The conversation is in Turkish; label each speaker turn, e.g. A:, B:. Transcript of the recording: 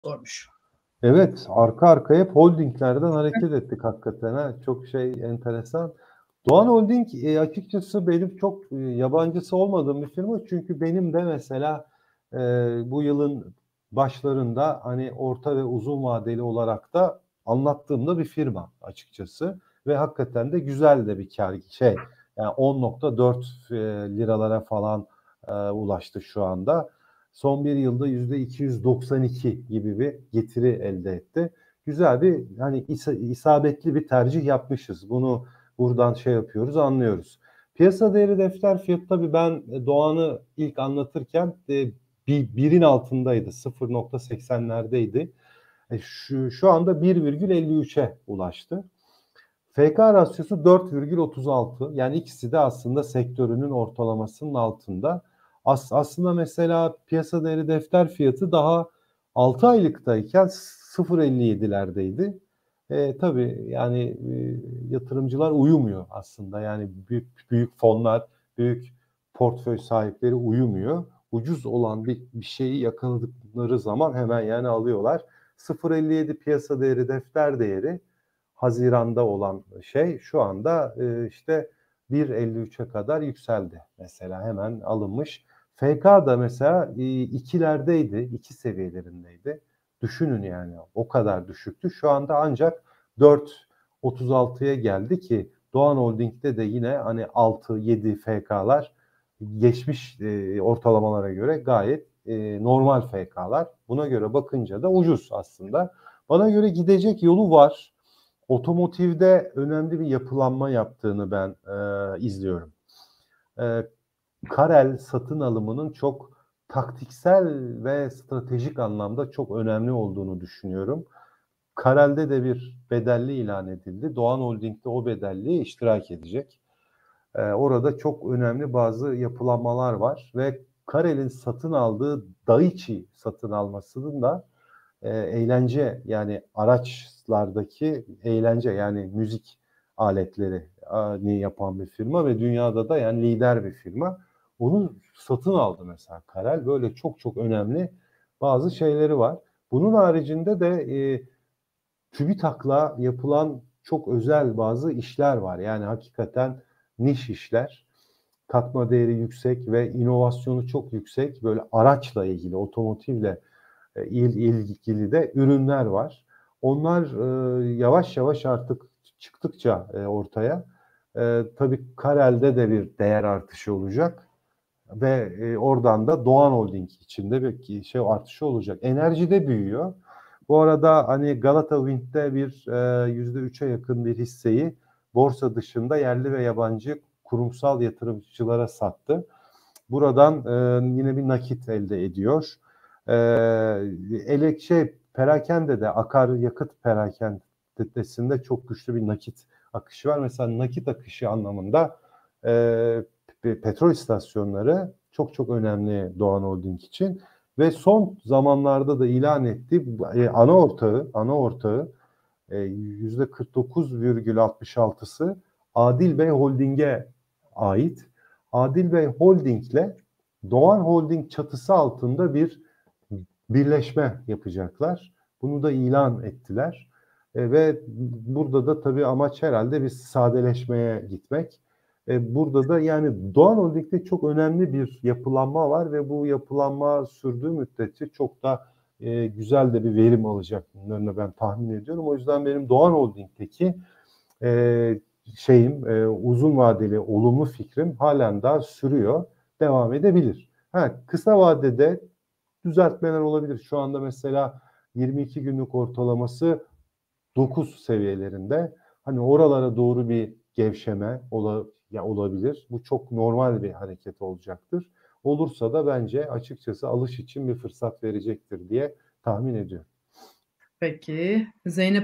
A: zormuş.
B: Evet, arka arkaya hep holdinglerden hareket ettik hakikaten. Ha. Çok enteresan. Doğan Holding açıkçası benim çok yabancısı olmadığım bir firma. Çünkü benim de mesela bu yılın başlarında hani orta ve uzun vadeli olarak da anlattığımda bir firma açıkçası. Ve hakikaten de güzel de bir kar yani 10.4 liralara falan ulaştı şu anda. Son bir yılda %292 gibi bir getiri elde etti. Güzel bir hani isabetli bir tercih yapmışız. Bunu buradan yapıyoruz, anlıyoruz. Piyasa değeri defter fiyatı tabii ben Doğan'ı ilk anlatırken birin altındaydı. 0.80'lerdeydi. Şu anda 1,53'e ulaştı. FK rasyosu 4,36. Yani ikisi de aslında sektörünün ortalamasının altında. Aslında mesela piyasa değeri defter fiyatı daha 6 aylıktayken 0,57'lerdeydi. Tabii yani yatırımcılar uyumuyor aslında. Yani büyük fonlar, büyük portföy sahipleri uyumuyor. Ucuz olan bir şeyi yakaladıkları zaman hemen yani alıyorlar. 0,57 piyasa değeri defter değeri Haziran'da olan şu anda işte 1,53'e kadar yükseldi. Mesela hemen alınmış. FK da mesela ikilerdeydi, 2 seviyelerindeydi. Düşünün yani o kadar düşüktü. Şu anda ancak 4,36'ya geldi ki Doğan Holding'de de yine hani 6-7 FK'lar geçmiş ortalamalara göre gayet normal FK'lar. Buna göre bakınca da ucuz aslında. Bana göre gidecek yolu var. Otomotivde önemli bir yapılanma yaptığını ben izliyorum. Karel satın alımının çok taktiksel ve stratejik anlamda çok önemli olduğunu düşünüyorum. Karel'de de bir bedelli ilan edildi. Doğan Holding'de o bedelliğe iştirak edecek. Orada çok önemli bazı yapılanmalar var ve Karel'in satın aldığı Daichi satın almasının da eğlence yani araçlardaki eğlence yani müzik aletleri yapan bir firma ve dünyada da yani lider bir firma. Onu satın aldı mesela Karel. Böyle çok önemli bazı şeyleri var. Bunun haricinde de TÜBİTAK'la yapılan çok özel bazı işler var. Yani hakikaten niş işler. Katma değeri yüksek ve inovasyonu çok yüksek. Böyle araçla ilgili, otomotivle ilgili de ürünler var. Onlar yavaş yavaş artık çıktıkça ortaya tabii Karel'de de bir değer artışı olacak ve oradan da Doğan Holding içinde bir artışı olacak. Enerjide büyüyor. Bu arada hani Galata Wind'de bir %3'e yakın bir hisseyi borsa dışında yerli ve yabancı kurumsal yatırımcılara sattı. Buradan yine bir nakit elde ediyor. Perakende de akaryakıt perakendesinde çok güçlü bir nakit akışı var. Mesela nakit akışı anlamında petrol istasyonları çok önemli Doğan Holding için ve son zamanlarda da ilan etti ana ortağı %49,66'sı Adil Bey Holding'e ait. Adil Bey Holding'le Doğan Holding çatısı altında bir birleşme yapacaklar. Bunu da ilan ettiler. Ve burada da tabii amaç herhalde bir sadeleşmeye gitmek. Burada da yani Doğan Holding'de çok önemli bir yapılanma var ve bu yapılanma sürdüğü müddetçe çok da güzel de bir verim alacaklarını ben tahmin ediyorum. O yüzden benim Doğan Holding'deki uzun vadeli olumlu fikrim halen daha sürüyor, devam edebilir. Kısa vadede düzeltmeler olabilir. Şu anda mesela 22 günlük ortalaması 9 seviyelerinde. Hani oralara doğru bir gevşeme olabilir. Bu çok normal bir hareket olacaktır. Olursa da bence açıkçası alış için bir fırsat verecektir diye tahmin ediyorum.
A: Peki. Zeynep